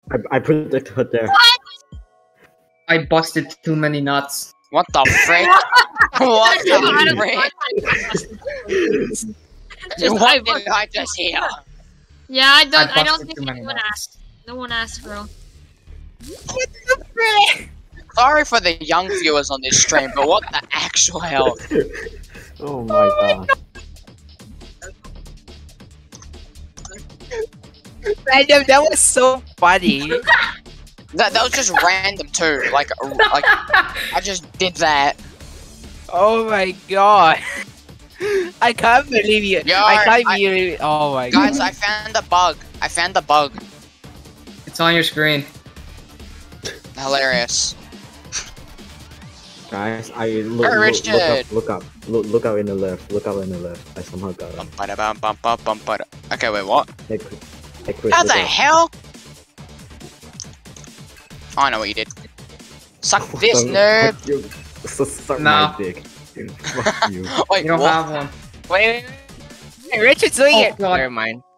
I predicted her there. What? I busted too many nuts. What the frick? What the frick? What did I just hear? Yeah, I don't busted think too many anyone nuts. asked. No one asked, bro. What the frick? Sorry for the young viewers on this stream, but what the actual hell? Oh my god. Random, that was so funny. That was just random too. Like I just did that. Oh my god. I can't believe you. Yo, I can't believe. Oh my god. Guys, I found the bug. I found the bug. It's on your screen. Hilarious. Guys, Richard. look up in the left. Look up in the left. I somehow got him. Okay, wait, what? Hey, Chris, How look the up. hell? Oh, I know what you did. Suck this, nerd. Suck No. my dick. Fuck you. Wait, You don't what? have one. Wait, Richard's doing Oh, it. God. Never mind.